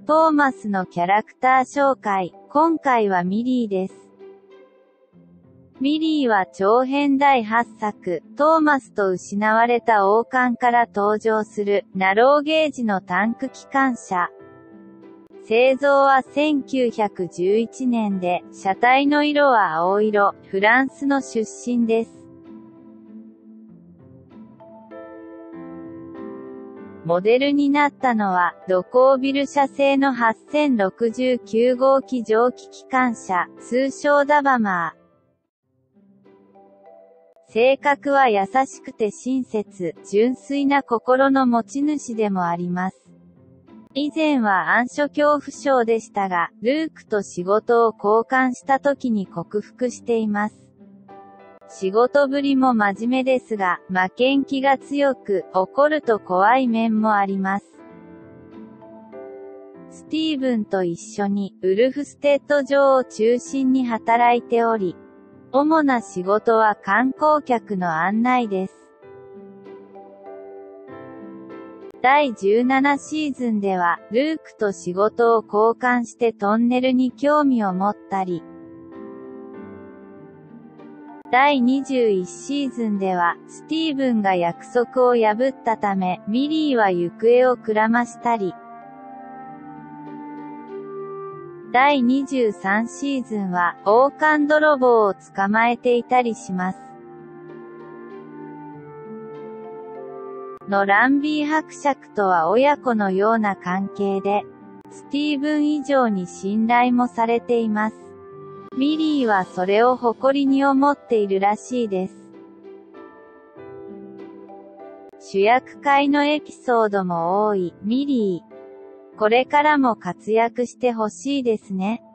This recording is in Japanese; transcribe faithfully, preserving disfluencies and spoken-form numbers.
トーマスのキャラクター紹介。今回はミリーです。ミリーは長編だいはっさく、トーマスと失われた王冠から登場する、ナローゲージのタンク機関車。製造はせんきゅうひゃくじゅういちねんで、車体の色は青色、フランスの出身です。モデルになったのは、ドコービル社製のはっせんろくじゅうきゅうごうき蒸気機関車、通称ダバマー。性格は優しくて親切、純粋な心の持ち主でもあります。以前は暗所恐怖症でしたが、ルークと仕事を交換した時に克服しています。仕事ぶりも真面目ですが、負けん気が強く、怒ると怖い面もあります。スティーブンと一緒に、ウルフステッド城を中心に働いており、主な仕事は観光客の案内です。だいじゅうななシーズンでは、ルークと仕事を交換してトンネルに興味を持ったり、だいにじゅういちシーズンでは、スティーブンが約束を破ったため、ミリーは行方をくらましたり、だいにじゅうさんシーズンは、王冠泥棒を捕まえていたりします。のランビー伯爵とは親子のような関係で、スティーブン以上に信頼もされています。ミリーはそれを誇りに思っているらしいです。主役会のエピソードも多い、ミリー。これからも活躍してほしいですね。